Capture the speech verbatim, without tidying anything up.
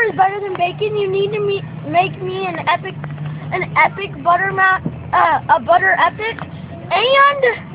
is better than bacon, you need to me make me an epic, an epic butter ma uh, a butter epic, and